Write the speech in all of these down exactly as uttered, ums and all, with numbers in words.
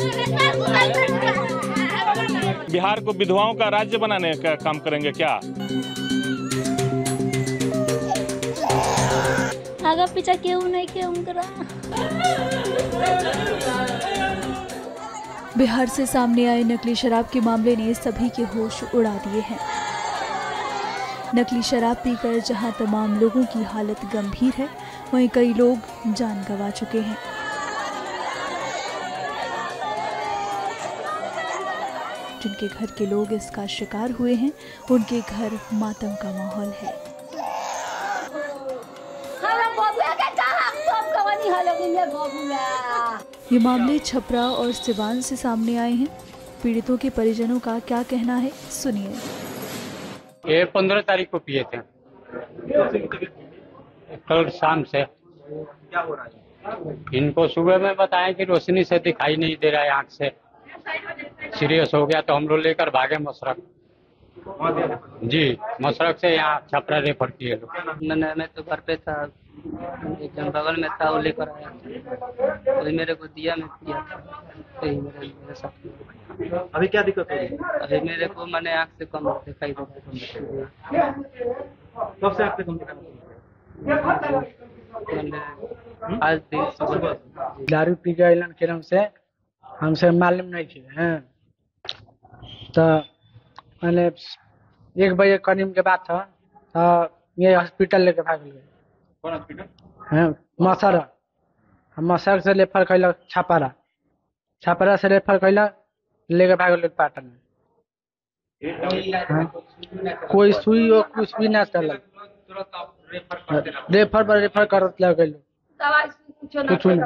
बिहार को विधवाओं का राज्य बनाने का काम करेंगे क्या? आगा पीछा क्यों नहीं क्यों करा? बिहार से सामने आए नकली शराब के मामले ने सभी के होश उड़ा दिए हैं। नकली शराब पीकर जहां तमाम लोगों की हालत गंभीर है, वहीं कई लोग जान गंवा चुके हैं। जिनके घर के लोग इसका शिकार हुए हैं, उनके घर मातम का माहौल है। ये मामले छपरा और सिवान से सामने आए हैं। पीड़ितों के परिजनों का क्या कहना है, सुनिए। ये पंद्रह तारीख को पिए थे, कल शाम से। क्या हो रहा है? इनको सुबह में बताया कि रोशनी से दिखाई नहीं दे रहा है, आँख से सीरियस हो गया, तो हम लोग लेकर भागे मशरक। जी, मशरक से यहाँ छपरा रेफर किए लोग। मैंने मैं तो घर पे था, एकदम बगल में था, वो लेकर आया, तो मेरे को दिया, मैं पिया था, तो मेरे मेरे साथ। अभी क्या दिक्कत हो रही है? अभी मेरे को मैंने आँख से कम दिखाई दे रहा है। कब से आँख से कम दिखाई? आज दिन सुबह दारू पी गए के नाम से हमसे मालूम नहीं थी हैं, तो मैंने एक बजे करीब के बाद था, तो ये हॉस्पिटल लेके भाग गए। कौन हॉस्पिटल? हैं मसर, मसर से रेफर कैला छापारा, छापारा से रेफर कैला लेके भाग गए पाटन में। कोई सुई हो कुछ भी ना चला, रेफर पर रेफर कर गए कुछ नहीं।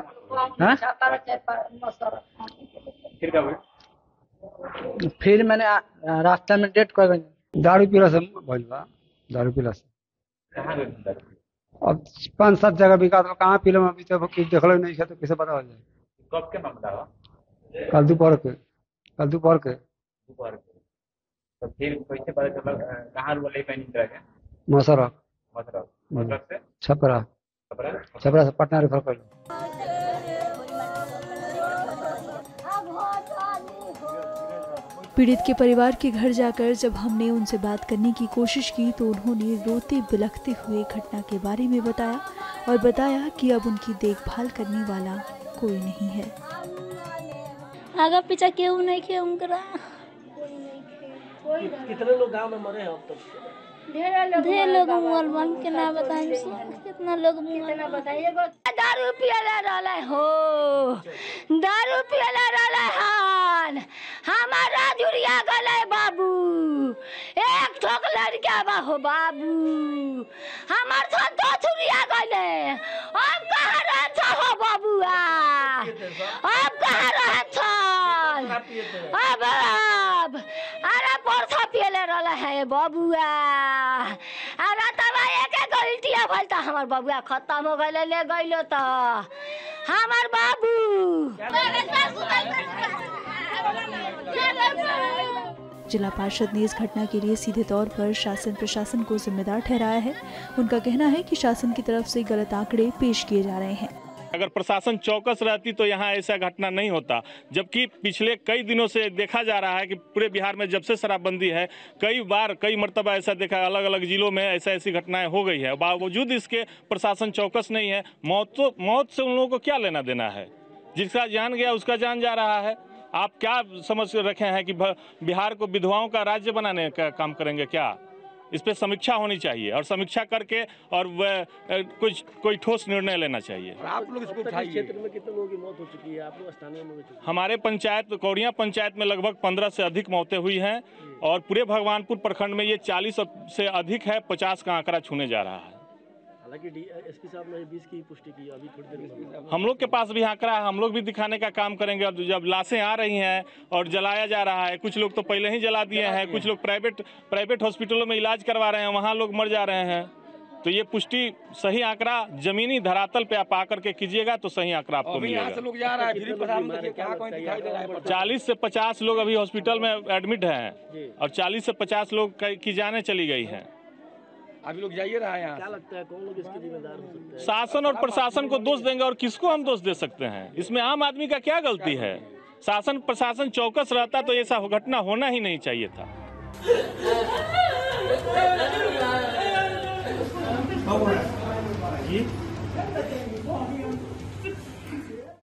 फिर मैंने रास्ता में डेट कर गई। दारू पीला से भइल बा, दारू पीला से अब पाँच सात जगह बिका, तो कहाँ पीले अभी तो देखल नहीं है, तो कैसे पता हो जाए? कब के मामला हुआ? कल दोपहर के, कल दोपहर के दोपहर के। तो फिर कैसे पता चला कहाँ रुले पे निकल गए? मसरक, मसरक मसरक से छपरा, छपरा छपरा से पटना रेफर कर। पीड़ित के परिवार के घर जाकर जब हमने उनसे बात करने की कोशिश की, तो उन्होंने रोते बिलखते हुए घटना के बारे में बताया और बताया कि अब उनकी देखभाल करने वाला कोई नहीं है। आगा पीछा क्यों नहीं क्यों करा? कितने लोग गांव में मरे हैं अब तक? ढेर लोग मोल बन के ना बताएं, कितना लोग कितना बताइए। दारू पियला रहले हो, दारू पियला रहले हन, हमारा जुड़िया गले बाबू, एक ठोक लड़का बा हो बाबू, हमार तो दो जुड़िया गले। अब कहाँ रहता हो बाबूआ? अब कहाँ रहता? अब अब अरे परसा पियले रहले है बाबूआ, अरे तबा एक एक उल्टिया भलता हमार बाबूआ खत्म हो गए, ले गइलो तो हमार बाबू। जिला पार्षद ने इस घटना के लिए सीधे तौर पर शासन प्रशासन को जिम्मेदार ठहराया है। उनका कहना है कि शासन की तरफ से गलत आंकड़े पेश किए जा रहे हैं। अगर प्रशासन चौकस रहती तो यहाँ ऐसा घटना नहीं होता, जबकि पिछले कई दिनों से देखा जा रहा है कि पूरे बिहार में जब से शराबबंदी है, कई बार कई मरतबा ऐसा देखा, अलग अलग जिलों में ऐसा ऐसी घटनाएं हो गई है। बावजूद इसके प्रशासन चौकस नहीं है। मौत तो मौत से उन लोगों को क्या लेना देना है? जिसका जान गया उसका जान जा रहा है। आप क्या समझ रखे हैं कि बिहार को विधवाओं का राज्य बनाने का काम करेंगे क्या? इस पर समीक्षा होनी चाहिए और समीक्षा करके और वह कुछ कोई ठोस निर्णय लेना चाहिए। आप लोग इसको क्षेत्र में कितने लोगों की मौत हो चुकी है? आप लोग स्थानीय में? हमारे पंचायत कौड़िया पंचायत में लगभग पंद्रह से अधिक मौतें हुई हैं और पूरे भगवानपुर प्रखंड में ये चालीस से अधिक है, पचास का आंकड़ा छूने जा रहा है। हालांकि एसपी साहब ने बीस की पुष्टि की, अभी थोड़ी देर में हम लोग के पास भी आंकड़ा है, हम लोग भी दिखाने का काम करेंगे। अब जब लाशें आ रही हैं और जलाया जा रहा है, कुछ लोग तो पहले ही जला दिए हैं, कुछ लोग प्राइवेट प्राइवेट हॉस्पिटलों में इलाज करवा रहे हैं, वहाँ लोग मर जा रहे हैं। तो ये पुष्टि सही आंकड़ा जमीनी धरातल पे आप आकर के कीजिएगा तो सही आंकड़ा आपको मिलेगा। चालीस से पचास लोग अभी हॉस्पिटल में एडमिट हैं और चालीस से पचास लोग की जानें चली गई हैं। अभी लोग जाइए रहा है यहाँ। क्या लगता है कौन लोग इसके जिम्मेदार हो सकते हैं? शासन और प्रशासन को दोष देंगे और किसको हम दोष दे सकते हैं? इसमें आम आदमी का क्या गलती है? शासन प्रशासन चौकस रहता तो ऐसा घटना होना ही नहीं चाहिए था।